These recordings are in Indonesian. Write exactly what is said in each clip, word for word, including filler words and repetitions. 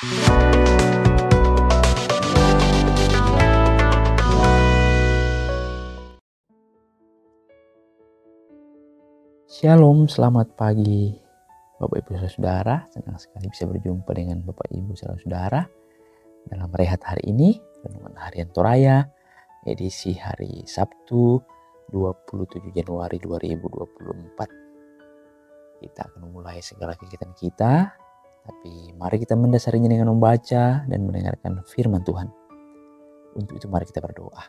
Shalom, selamat pagi Bapak Ibu Saudara. Senang sekali bisa berjumpa dengan Bapak Ibu Saudara dalam rehat hari ini, renungan harian Toraya, edisi hari Sabtu dua puluh tujuh Januari dua ribu dua puluh empat. Kita akan memulai segala kegiatan kita, tapi mari kita mendasarinya dengan membaca dan mendengarkan firman Tuhan. Untuk itu mari kita berdoa.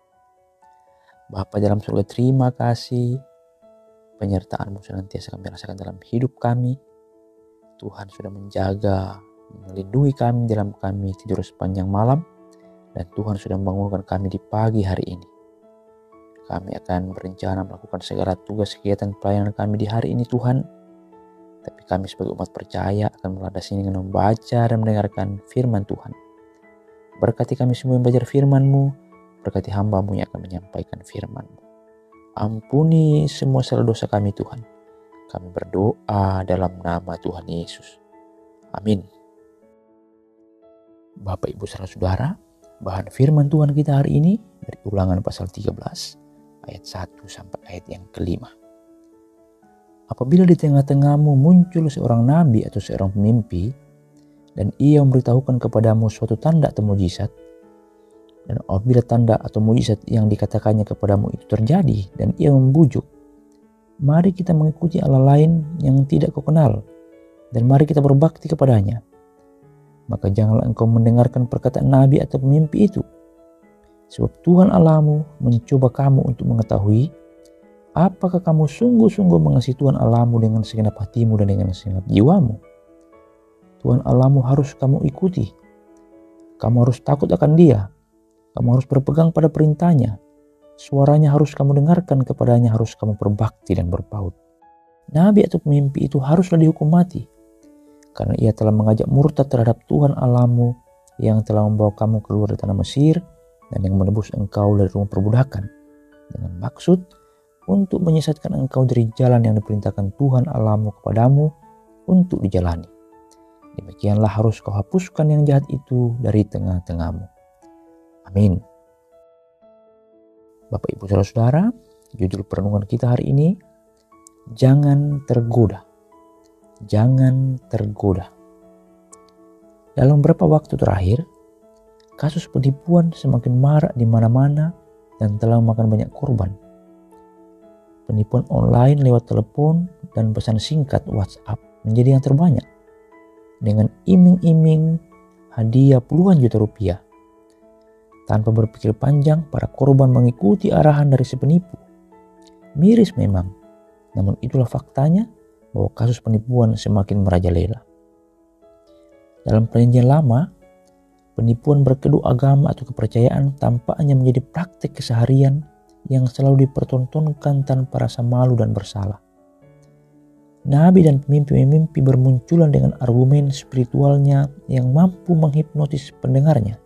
Bapa dalam surga, terima kasih penyertaan-Mu senantiasa kami rasakan dalam hidup kami. Tuhan sudah menjaga, melindungi kami dalam kami tidur sepanjang malam, dan Tuhan sudah membangunkan kami di pagi hari ini. Kami akan berencana melakukan segala tugas kegiatan pelayanan kami di hari ini Tuhan. Tapi kami sebagai umat percaya akan melandasinya dengan membaca dan mendengarkan firman Tuhan. Berkati kami semua yang belajar firman-Mu, berkati hamba-Mu yang akan menyampaikan firman-Mu. Ampuni semua salah dosa kami Tuhan. Kami berdoa dalam nama Tuhan Yesus. Amin. Bapak Ibu saudara, bahan firman Tuhan kita hari ini dari Ulangan pasal tiga belas ayat satu sampai ayat yang kelima. Apabila di tengah-tengahmu muncul seorang nabi atau seorang pemimpi, dan ia memberitahukan kepadamu suatu tanda atau mujizat, dan apabila tanda atau mujizat yang dikatakannya kepadamu itu terjadi dan ia membujuk, mari kita mengikuti Allah lain yang tidak kau kenal, dan mari kita berbakti kepadanya. Maka janganlah engkau mendengarkan perkataan nabi atau pemimpi itu, sebab Tuhan Allahmu mencoba kamu untuk mengetahui apakah kamu sungguh-sungguh mengasihi Tuhan Allahmu dengan segenap hatimu dan dengan segenap jiwamu. Tuhan Allahmu harus kamu ikuti. Kamu harus takut akan Dia. Kamu harus berpegang pada perintahnya. Suaranya harus kamu dengarkan, kepadanya harus kamu berbakti dan berpaut. Nabi atau pemimpi itu haruslah dihukum mati, karena ia telah mengajak murtad terhadap Tuhan Allahmu yang telah membawa kamu keluar dari tanah Mesir dan yang menebus engkau dari rumah perbudakan, dengan maksud untuk menyesatkan engkau dari jalan yang diperintahkan Tuhan Allahmu kepadamu untuk dijalani. Demikianlah harus kau hapuskan yang jahat itu dari tengah-tengahmu. Amin. Bapak Ibu Saudara, judul perenungan kita hari ini, jangan tergoda. Jangan tergoda. Dalam beberapa waktu terakhir, kasus penipuan semakin marak di mana-mana dan telah memakan banyak korban. Penipuan online lewat telepon dan pesan singkat WhatsApp menjadi yang terbanyak, dengan iming-iming hadiah puluhan juta rupiah. Tanpa berpikir panjang, para korban mengikuti arahan dari si penipu. Miris memang, namun itulah faktanya bahwa kasus penipuan semakin merajalela. Dalam perjanjian lama, penipuan berkedok agama atau kepercayaan tampaknya menjadi praktik keseharian yang selalu dipertontonkan tanpa rasa malu dan bersalah. Nabi dan pemimpi-pemimpi bermunculan dengan argumen spiritualnya yang mampu menghipnotis pendengarnya.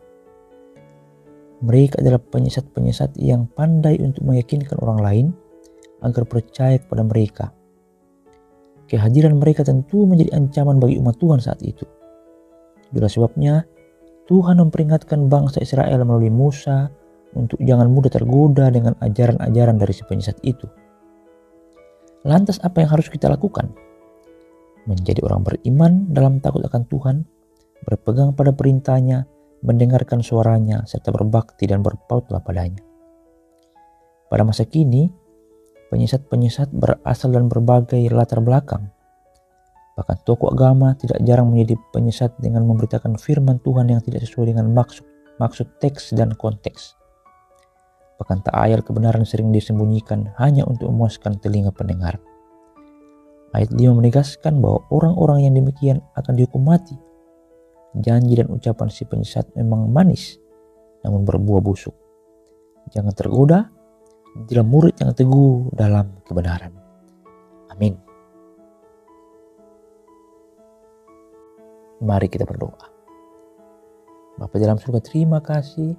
Mereka adalah penyesat-penyesat yang pandai untuk meyakinkan orang lain agar percaya kepada mereka. Kehadiran mereka tentu menjadi ancaman bagi umat Tuhan saat itu. Itulah sebabnya Tuhan memperingatkan bangsa Israel melalui Musa untuk jangan mudah tergoda dengan ajaran-ajaran dari si penyesat itu. Lantas apa yang harus kita lakukan? Menjadi orang beriman dalam takut akan Tuhan, berpegang pada perintahnya, mendengarkan suaranya, serta berbakti dan berpautlah padanya. Pada masa kini, penyesat-penyesat berasal dan berbagai latar belakang. Bahkan tokoh agama tidak jarang menjadi penyesat dengan memberitakan firman Tuhan yang tidak sesuai dengan maksud, maksud teks dan konteks. Bahkan ta'ayal kebenaran sering disembunyikan hanya untuk memuaskan telinga pendengar. Ayat lima menegaskan bahwa orang-orang yang demikian akan dihukum mati. Janji dan ucapan si penyesat memang manis, namun berbuah busuk. Jangan tergoda, jadilah murid yang teguh dalam kebenaran. Amin. Mari kita berdoa. Bapa dalam surga, terima kasih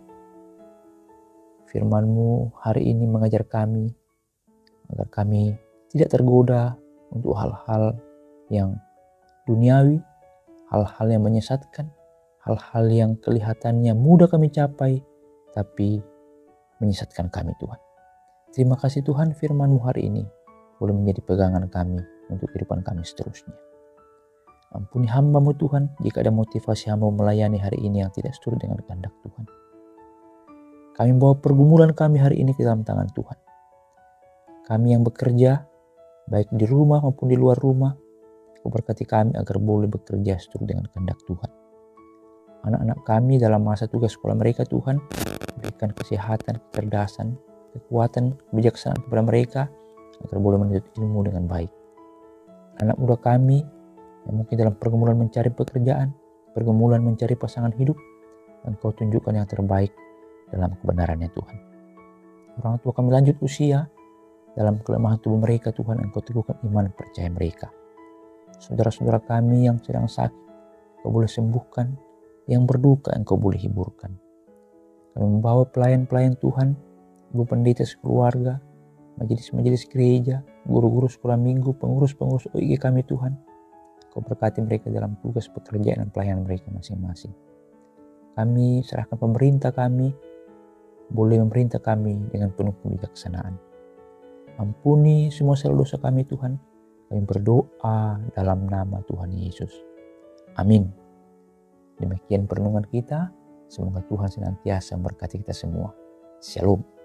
firman-Mu hari ini mengajar kami agar kami tidak tergoda untuk hal-hal yang duniawi, hal-hal yang menyesatkan, hal-hal yang kelihatannya mudah kami capai, tapi menyesatkan kami Tuhan. Terima kasih Tuhan, firman-Mu hari ini boleh menjadi pegangan kami untuk kehidupan kami seterusnya. Ampuni hamba-Mu Tuhan, jika ada motivasi hamba melayani hari ini yang tidak seturut dengan kehendak Tuhan. Kami bawa pergumulan kami hari ini ke dalam tangan Tuhan. Kami yang bekerja, baik di rumah maupun di luar rumah, Kau berkati kami agar boleh bekerja seturut dengan kehendak Tuhan. Anak-anak kami dalam masa tugas sekolah mereka Tuhan, berikan kesehatan, kecerdasan, kekuatan, kebijaksanaan kepada mereka agar boleh menuntut ilmu dengan baik. Anak muda kami yang mungkin dalam pergumulan mencari pekerjaan, pergumulan mencari pasangan hidup, Engkau tunjukkan yang terbaik dalam kebenarannya Tuhan. Orang tua kami lanjut usia, dalam kelemahan tubuh mereka Tuhan, Engkau teguhkan iman percaya mereka. Saudara-saudara kami yang sedang sakit, Engkau boleh sembuhkan, yang berduka Engkau boleh hiburkan. Kami membawa pelayan-pelayan Tuhan, ibu pendeta sekeluarga, majelis-majelis gereja, guru-guru sekolah minggu, pengurus-pengurus O I G kami Tuhan. Kau berkati mereka dalam tugas pekerjaan dan pelayanan mereka masing-masing. Kami serahkan pemerintah kami, boleh memerintah kami dengan penuh kebijaksanaan. Ampuni semua salah dosa kami Tuhan. Kami berdoa dalam nama Tuhan Yesus. Amin. Demikian perenungan kita. Semoga Tuhan senantiasa memberkati kita semua. Shalom.